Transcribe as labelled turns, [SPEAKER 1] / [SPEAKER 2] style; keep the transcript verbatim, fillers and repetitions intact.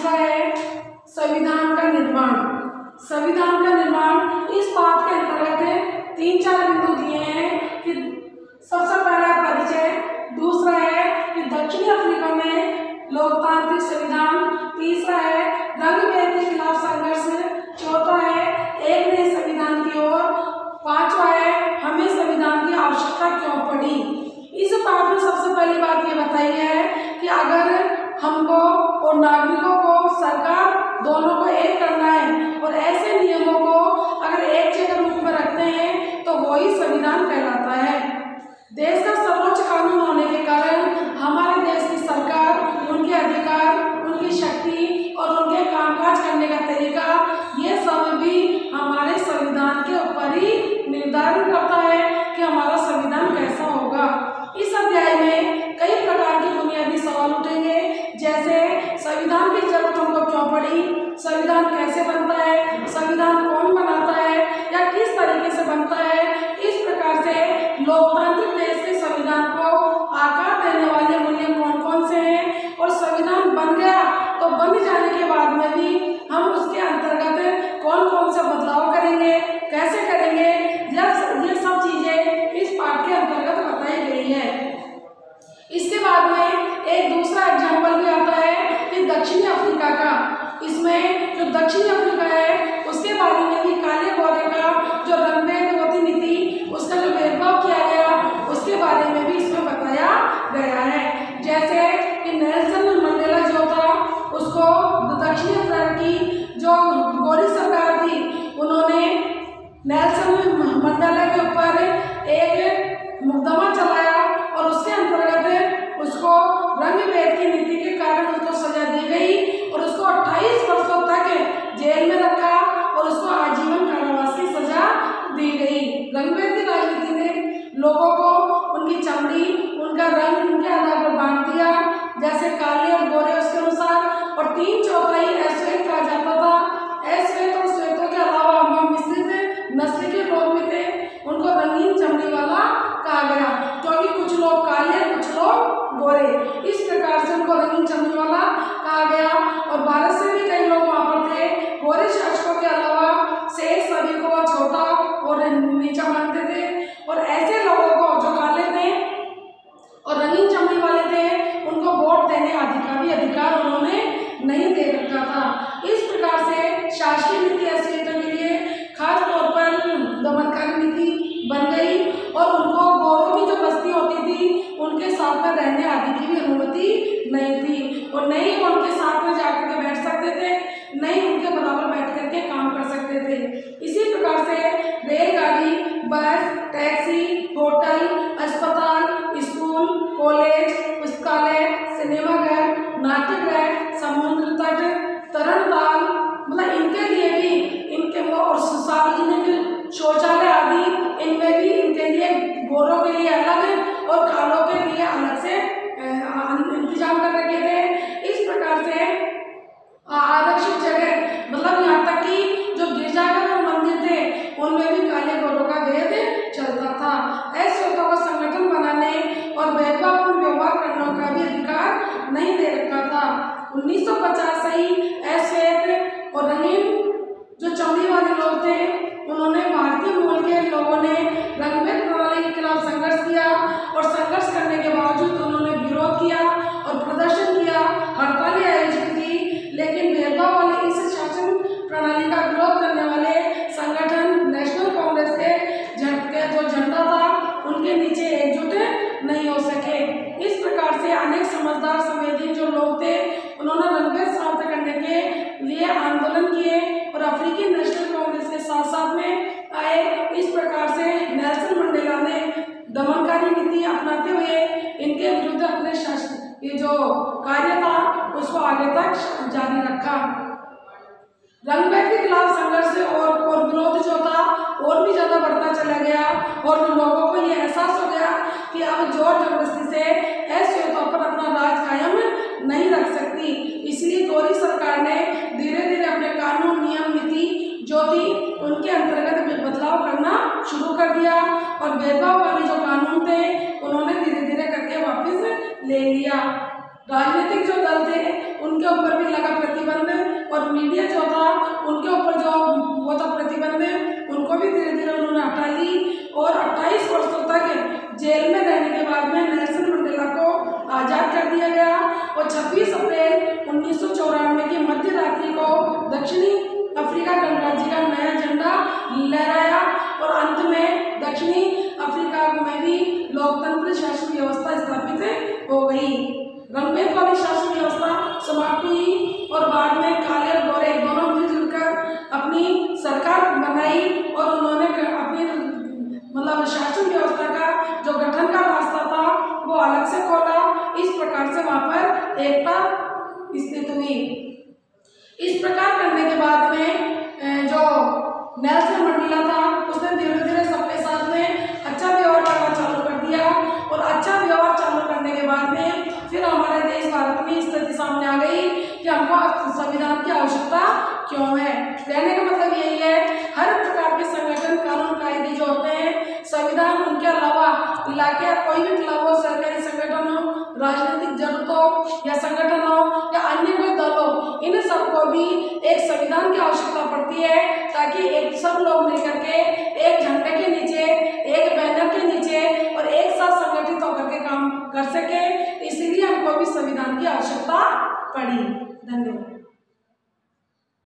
[SPEAKER 1] तीसरा है संविधान का निर्माण। संविधान का निर्माण, इस बात के अंतर्गत तीन चार बिंदु दिए हैं कि सबसे पहला परिचय, दूसरा है कि दक्षिणी अफ्रीका में लोकतांत्रिक संविधान, तीसरा है रंगभेद के खिलाफ संघर्ष, चौथा है एक नए संविधान की ओर, पांचवा है हमें संविधान की आवश्यकता क्यों पड़ी। इस पाठ में सबसे पहली बात ये बताई है कि अगर हमको और नागरिकों को, सरकार दोनों को एक करना है और ऐसे नियमों को अगर एक जगह रूप में रखते हैं तो वही संविधान कहलाता है। देश का सर्वोच्च कानून होने के कारण हमारे देश की सरकार, उनके अधिकार, उनकी शक्ति और उनके कामकाज करने का तरीका, ये सब भी हमारे संविधान के ऊपर ही निर्धारण करता है कि हमारा संविधान कैसा होगा। इस अध्याय में कई प्रकार के बुनियादी सवाल उठेंगे, जैसे संविधान की जरूरत हमको क्यों पड़ी, संविधान कैसे बनता है, संविधान कौन बनाता है या किस तरीके से बनता है। इस प्रकार से लोकतांत्रिक देश के संविधान को आकार देने वाले मूल्य कौन कौन से हैं और संविधान बन गया तो बन जाने के बाद में भी हम उसके अंतर्गत कौन कौन से बदलाव करेंगे, कैसे करेंगे, ये सब चीजें इस पाठ के अंतर्गत बताई गई है। इसके बाद में एक दूसरा एग्जाम्पल भी आता है कि दक्षिणी अफ्रीका का। इसमें जो दक्षिणी अफ्रीका है उसके बारे में भी काले गोरे का जो रंगभेद विरोधी नीति, उसका जो भेदभाव किया गया, उसके बारे में भी इसमें बताया गया है। जैसे कि नेल्सन मंडेला जो था, उसको दक्षिणी अफ्रीका की जो गोरी सरकार थी, उन्होंने नेल्सन मंडेला के ऊपर एक मुकदमा चलाया और उसके अंतर्गत उसको रंगभेद की नीति के कारण उसको सजा दी गई और उसको अट्ठाईस वर्षों तक जेल में रखा और उसको आजीवन कारावास की सजा दी गई। रंगभेद की राजनीति ने लोगों को उनकी चमड़ी, उनका रंग, उनके आधार पर बांट दिया, जैसे काले और गोरे उसके अनुसार, और तीन चौथाई अश्वेत कहा जाता था। अश्वेत और श्वेतों के अलावा मिश्रित नस्ल के लोग भी थे, उनको रंगीन चमड़ी वाला कहा गया, क्योंकि कुछ लोग काले, कुछ लोग गोरे, इस प्रकार से उनको रंगीन चमड़ी वाला कहा गया। और भारत से भी कई लोग वहाँ पर थे। गोरे शासकों के अलावा शेष सभी को छोटा और नीचा मानते थे, और ऐसे लोगों को जो काले थे और रंगीन चमड़ी वाले थे, उनको वोट देने अधिकार भी अधिकार उन्होंने नहीं दे रखा था। इस प्रकार से शासकीय नीति अश्वेतों के लिए खास तौर पर दमनकारी नीति बन गई और उनको गोरों की जो बस्ती होती थी उनके साथ में रहने आदि की भी अनुमति नहीं थी, और नहीं वो उनके साथ में जाकर के बैठ सकते थे, नहीं उनके बराबर बैठ करके काम कर सकते थे। इसी प्रकार से रेलगाड़ी, बस, टैक्सी, होटल, अस्पताल, स्कूल, कॉलेज, पुस्तकालय, सिनेमाघर, नाट्यगृह, समुद्र तट, तरणताल, मतलब इनके लिए भी, इनके और सार्वजनिक शौचालय आदि, इनमें भी इनके लिए गोरों के लिए अलग और कालों के लिए अलग से इंतजाम कर रखे थे। इस प्रकार से आरक्षित जगह, मतलब यहाँ तक कि जो गिरजाघर और मंदिर थे उनमें भी काले गोरों का भेद चलता था। अश्वेतों को संगठन बनाने और भेदभावपूर्ण व्यवहार करने का भी अधिकार नहीं दे रखा था। उन्नीस सौ पचास से ही अश्वेत और रंगीन जो चमड़ी वाले लोग थे, उन्होंने भारतीय मूल के लोगों ने रंगभेद प्रणाली के खिलाफ संघर्ष किया और संघर्ष करने के बावजूद उन्होंने विरोध किया और प्रदर्शन किया, हड़तालें आयोजित की, लेकिन भेदभाव वाले इस शासन प्रणाली का विरोध करने वाले संगठन नेशनल कांग्रेस के झंडे जो झंडा था उनके नीचे एकजुट नहीं हो सके। इस प्रकार से अनेक समझदार संवेदी जो लोग थे उन्होंने रंगभेद समाप्त करने के लिए आंदोलन किए और अफ्रीकी नेशनल कांग्रेस के साथ साथ में आए। इस प्रकार से नेल्सन मंडेला ने दमनकारी नीति अपनाते हुए इनके विरुद्ध अपने शासन ये जो कार्य था उसको आगे तक जारी रखा। रंगभेद के खिलाफ संघर्ष और, और विरोध जो था और भी ज्यादा बढ़ता चला गया और लोगों को ये एहसास हो गया कि अब जोर जबरदस्ती से अश्वेतों पर अपना राज कायम नहीं रख सकती। इसलिए गोरी सरकार ने धीरे धीरे अपने कानून, नियम, नीति जो थी उनके अंतर्गत बदलाव करना शुरू कर दिया और भेदभाव वाले जो कानून थे उन्होंने धीरे धीरे करके वापस ले लिया। राजनीतिक जो दल थे उनके ऊपर भी लगा प्रतिबंध, और मीडिया जो था उनके ऊपर जो वो था प्रतिबंध, उनको भी धीरे धीरे उन्होंने हटा ली। और अट्ठाईस वर्षों तक जेल में रहने के बाद में नेल्सन मंडेला को आज़ाद कर दिया गया, और छब्बीस अप्रैल उन्नीस सौ चौरानवे की मध्य रात्रि को दक्षिणी अफ्रीका गणराज्य का नया झंडा लहराया, और अंत में दक्षिणी अफ्रीका में भी लोकतंत्र शासन व्यवस्था स्थापित हो गई। रंगभेद वाली शासन व्यवस्था समाप्त हुई, और बाद में काले और गोरे दोनों मिलजुल कर अपनी सरकार बनाई, और उन्होंने अपनी मतलब शासन व्यवस्था का जो गठन का रास्ता था वो अलग से खोला। इस प्रकार से वहाँ पर एकता स्थित हुई। इस प्रकार करने के बाद में जो नेल्सन मंडेला था उसने धीरे धीरे सबके साथ में अच्छा व्यवहार करना चालू कर दिया, और अच्छा व्यवहार चालू करने के बाद में फिर हमारे देश भारत में स्थिति सामने आ गई कि हमको संविधान की आवश्यकता क्यों है। कहने का मतलब यही है, हर प्रकार के संगठन कानून कायदे जो होते हैं, संविधान उनके अलावा इलाके या कोई भी क्लब हो, सरकारी संगठन हो, राजनीतिक जरूरत हो या संगठन हो या अन्य कोई दल हो, इन सबको भी एक संविधान की आवश्यकता पड़ती है, ताकि एक सब लोग मिलकर के एक झंडे के नीचे, एक बैनर के नीचे और एक साथ संगठित होकर के काम कर सके। इसीलिए हमको भी संविधान की आवश्यकता पड़ी। धन्यवाद।